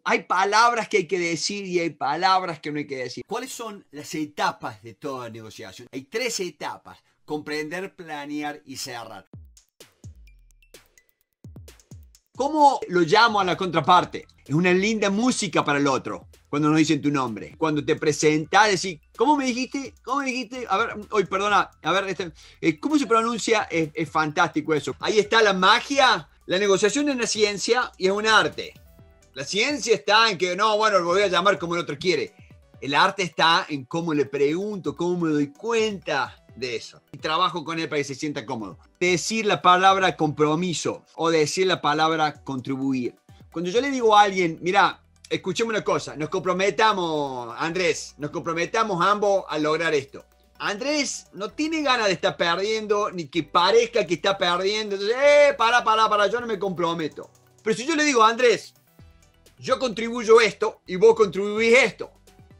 Hay palabras que hay que decir y hay palabras que no hay que decir. ¿Cuáles son las etapas de toda negociación? Hay 3 etapas: comprender, planear y cerrar. ¿Cómo lo llamo a la contraparte? Es una linda música para el otro cuando nos dicen tu nombre. Cuando te presentas, decís, ¿cómo me dijiste? ¿Cómo me dijiste? A ver, hoy perdona, a ver, ¿cómo se pronuncia? Es fantástico eso. Ahí está la magia. La negociación es una ciencia y es un arte. La ciencia está en que, no, bueno, lo voy a llamar como el otro quiere. El arte está en cómo le pregunto, cómo me doy cuenta de eso. Y trabajo con él para que se sienta cómodo. Decir la palabra compromiso o decir la palabra contribuir. Cuando yo le digo a alguien, mira, escuchemos una cosa, nos comprometamos, Andrés, nos comprometamos ambos a lograr esto. Andrés no tiene ganas de estar perdiendo, ni que parezca que está perdiendo. Entonces, para, yo no me comprometo. Pero si yo le digo, Andrés, yo contribuyo esto y vos contribuís esto.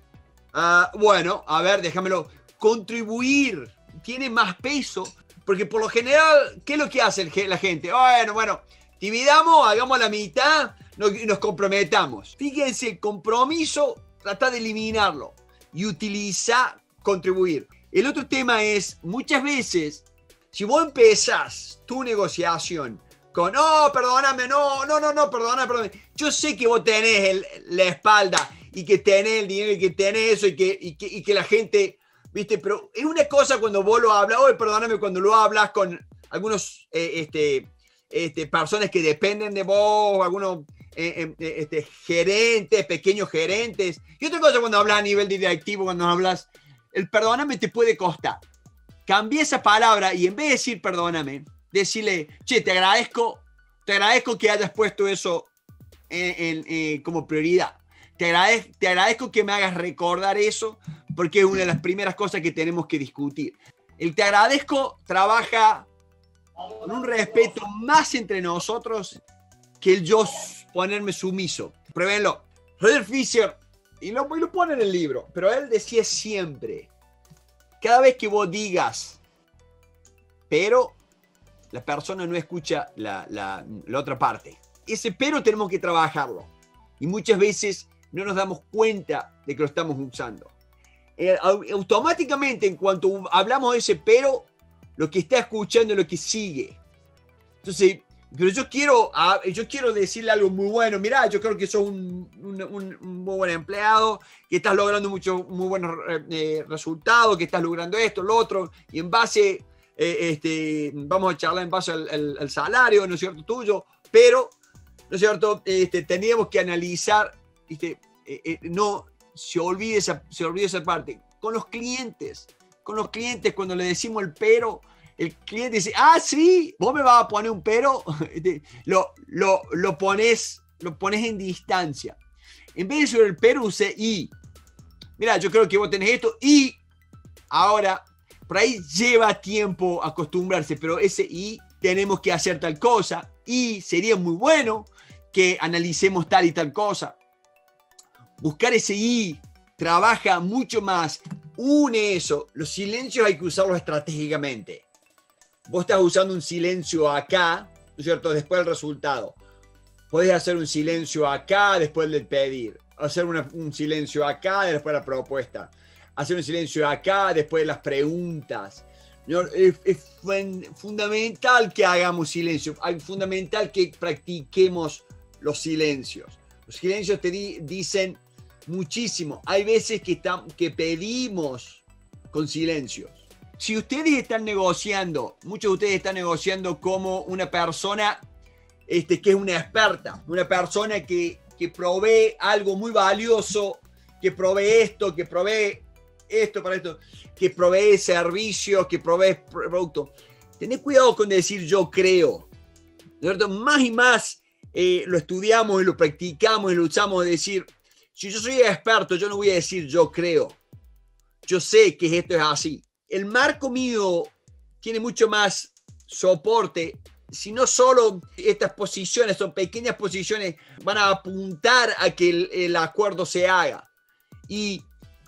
Bueno, a ver, déjamelo. Contribuir tiene más peso, porque por lo general, ¿qué es lo que hace la gente? Bueno, dividamos, hagamos la mitad, nos comprometamos. Fíjense, compromiso, trata de eliminarlo y utiliza contribuir. El otro tema es, muchas veces, si vos empezás tu negociación con, perdóname, perdóname. Yo sé que vos tenés la espalda y que tenés el dinero y que tenés eso y que la gente, ¿viste? Pero es una cosa cuando vos lo hablas, perdóname, cuando lo hablas con algunos personas que dependen de vos, algunos gerentes, pequeños gerentes. Y otra cosa cuando hablas a nivel directivo, cuando hablas, el perdóname te puede costar. Cambia esa palabra y en vez de decir perdóname, decirle, che, te agradezco que hayas puesto eso como prioridad. Te agradezco que me hagas recordar eso, porque es una de las primeras cosas que tenemos que discutir. El te agradezco trabaja con un respeto más entre nosotros que el yo ponerme sumiso. Pruébenlo. Roger Fisher, y lo pone en el libro, pero él decía siempre, cada vez que vos digas, pero la persona no escucha la otra parte. Ese pero tenemos que trabajarlo. Y muchas veces no nos damos cuenta de que lo estamos usando. Automáticamente, en cuanto hablamos de ese pero, lo que está escuchando es lo que sigue. Entonces, pero yo quiero decirle algo muy bueno. Mirá, yo creo que sos un muy buen empleado, que estás logrando muy buenos resultados, que estás logrando esto, lo otro, y en base... vamos a charlar en base al salario, ¿no es cierto?, tuyo, pero, ¿no es cierto?, teníamos que analizar, no se olvide esa parte. Con los clientes, cuando le decimos el pero, el cliente dice, sí, vos me vas a poner un pero, lo pones en distancia. En vez de decir el pero, use y. Mira, yo creo que vos tenés esto y ahora... Por ahí lleva tiempo acostumbrarse, pero ese y tenemos que hacer tal cosa y sería muy bueno que analicemos tal y tal cosa. Buscar ese y trabaja mucho más. Une eso. Los silencios hay que usarlos estratégicamente. Vos estás usando un silencio acá, ¿no es cierto?, después del resultado. Podés hacer un silencio acá después del pedir. Hacer un silencio acá después de la propuesta. Hacer un silencio acá después de las preguntas. Es fundamental que hagamos silencio. Es fundamental que practiquemos los silencios. Los silencios te dicen muchísimo. Hay veces que pedimos con silencios. Si ustedes están negociando, muchos de ustedes están negociando como una persona que es una experta, una persona que provee algo muy valioso, que provee esto, que provee esto para esto, que provee servicios, que provee productos. Tened cuidado con decir yo creo. ¿Cierto? Más y más lo estudiamos y lo practicamos y lo usamos de decir, si yo soy experto, yo no voy a decir yo creo. Yo sé que esto es así. El marco mío tiene mucho más soporte. Si no solo estas posiciones, son pequeñas posiciones, van a apuntar a que el acuerdo se haga. Y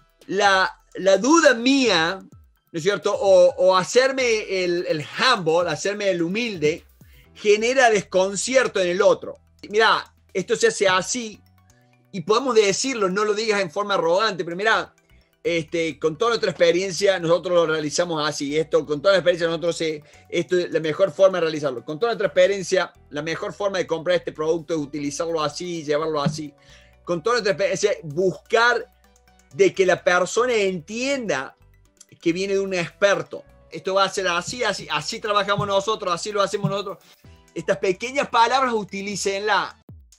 la duda mía, ¿no es cierto?, o hacerme el humble, hacerme el humilde, genera desconcierto en el otro. Mira, esto se hace así y podemos decirlo, no lo digas en forma arrogante, pero mira, con toda nuestra experiencia nosotros lo realizamos así, con toda la experiencia nosotros esto es la mejor forma de realizarlo, con toda nuestra experiencia la mejor forma de comprar este producto es utilizarlo así, llevarlo así, con toda nuestra experiencia buscar de que la persona entienda que viene de un experto. Esto va a ser así, así, así trabajamos nosotros, así lo hacemos nosotros. Estas pequeñas palabras utilícenla.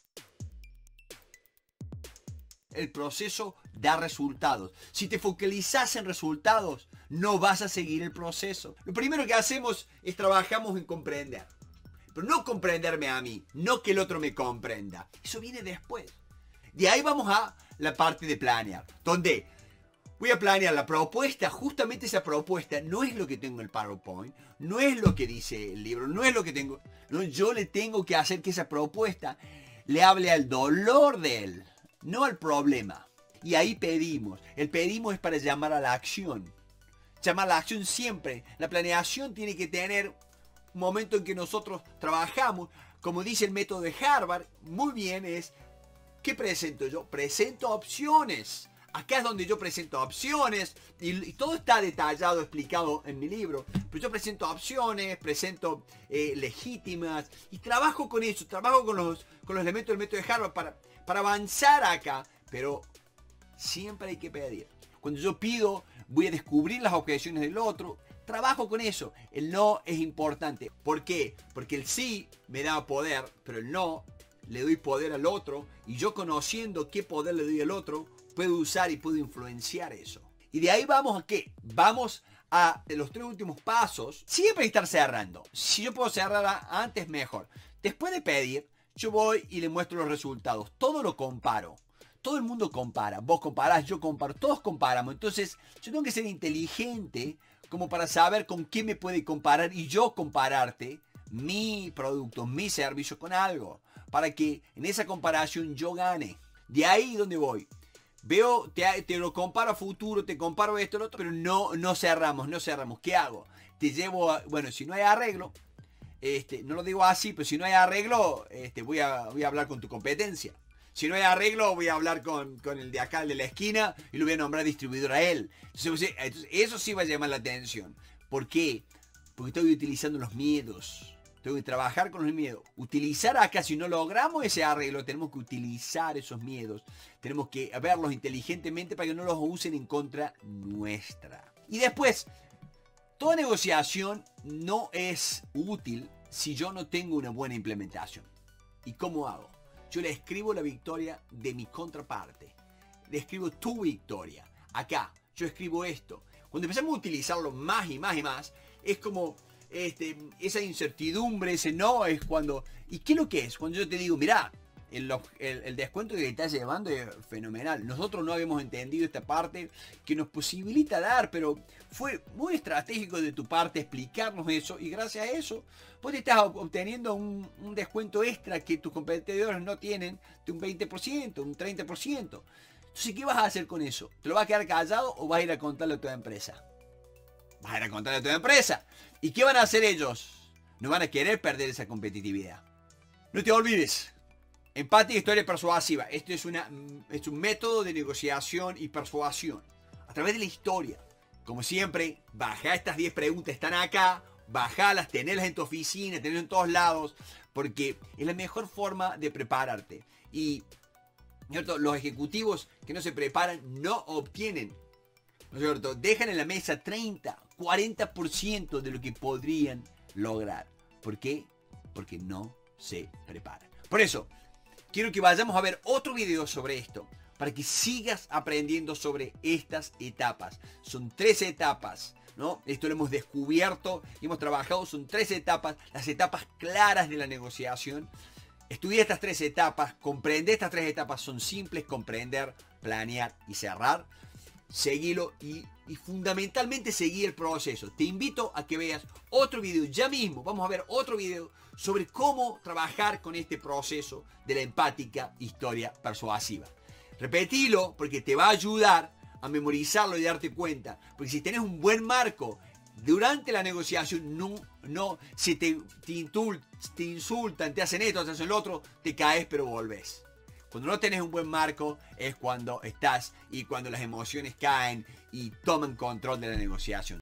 El proceso da resultados. Si te focalizas en resultados, no vas a seguir el proceso. Lo primero que hacemos es trabajamos en comprender. Pero no comprenderme a mí, no que el otro me comprenda. Eso viene después. De ahí vamos a la parte de planear, donde voy a planear la propuesta. Justamente esa propuesta no es lo que tengo en el PowerPoint, no es lo que dice el libro, no es lo que tengo. No, yo le tengo que hacer que esa propuesta le hable al dolor de él, no al problema. Y ahí pedimos. El pedimos es para llamar a la acción. Llamar a la acción siempre. La planeación tiene que tener un momento en que nosotros trabajamos. Como dice el método de Harvard, muy bien es, ¿qué presento yo? Presento opciones. Acá es donde yo presento opciones y todo está detallado, explicado en mi libro. Pero yo presento opciones, presento legítimas y trabajo con eso, trabajo con los elementos del método de Harvard para avanzar acá. Pero siempre hay que pedir. Cuando yo pido, voy a descubrir las objeciones del otro. Trabajo con eso. El no es importante. ¿Por qué? Porque el sí me da poder, pero el no le doy poder al otro. Y yo conociendo qué poder le doy al otro, puedo usar y puedo influenciar eso. Y de ahí vamos a ¿qué? Vamos a los 3 últimos pasos. Siempre hay que estar cerrando. Si yo puedo cerrar antes, mejor. Después de pedir, yo voy y le muestro los resultados. Todo lo comparo. Todo el mundo compara. Vos comparás, yo comparo. Todos comparamos. Entonces, yo tengo que ser inteligente como para saber con qué me puede comparar y yo compararte mi producto, mi servicio con algo. Para que en esa comparación yo gane. De ahí donde voy. Veo, te lo comparo a futuro, te comparo esto, lo otro, pero no cerramos. ¿Qué hago? Te llevo a, bueno, si no hay arreglo, no lo digo así, pero si no hay arreglo, voy a hablar con tu competencia. Si no hay arreglo, voy a hablar con el de acá, el de la esquina, y lo voy a nombrar distribuidor a él. Entonces, eso sí va a llamar la atención. ¿Por qué? Porque estoy utilizando los miedos. Tengo que trabajar con los miedos. Utilizar acá, si no logramos ese arreglo, tenemos que utilizar esos miedos. Tenemos que verlos inteligentemente para que no los usen en contra nuestra. Y después, toda negociación no es útil si yo no tengo una buena implementación. ¿Y cómo hago? Yo le escribo la victoria de mi contraparte. Le escribo tu victoria. Acá, yo escribo esto. Cuando empezamos a utilizarlo más y más y más, es como esa incertidumbre, ese no, es cuando... ¿Y qué es lo que es? Cuando yo te digo, mirá, el descuento que te estás llevando es fenomenal. Nosotros no habíamos entendido esta parte que nos posibilita dar, pero fue muy estratégico de tu parte explicarnos eso y gracias a eso vos te estás obteniendo un descuento extra que tus competidores no tienen de un 20%, un 30%. Entonces, ¿qué vas a hacer con eso? ¿Te lo vas a quedar callado o vas a ir a contarle a tu empresa? Vas a ir a contarle a tu empresa. ¿Y qué van a hacer ellos? No van a querer perder esa competitividad. No te olvides. Empática, historia persuasiva. Esto es un método de negociación y persuasión. A través de la historia. Como siempre, baja estas 10 preguntas. Están acá. Bajalas, tenerlas en tu oficina, tenerlas en todos lados. Porque es la mejor forma de prepararte. Y ¿cierto? Los ejecutivos que no se preparan no obtienen. ¿No es cierto? Dejan en la mesa 30, 40% de lo que podrían lograr. ¿Por qué? Porque no se preparan. Por eso, quiero que vayamos a ver otro video sobre esto. Para que sigas aprendiendo sobre estas etapas. Son 3 etapas, ¿no? Esto lo hemos descubierto y hemos trabajado. Son 3 etapas. Las etapas claras de la negociación. Estudia estas 3 etapas. Comprende estas 3 etapas. Son simples. Comprender, planear y cerrar. Seguilo y fundamentalmente seguir el proceso. Te invito a que veas otro video ya mismo. Vamos a ver otro video sobre cómo trabajar con este proceso de la empática historia persuasiva. Repetilo porque te va a ayudar a memorizarlo y darte cuenta. Porque si tenés un buen marco durante la negociación, si te insultan, te hacen esto, te hacen lo otro, te caes pero volvés. Cuando no tenés un buen marco es cuando estás y cuando las emociones caen y toman control de la negociación.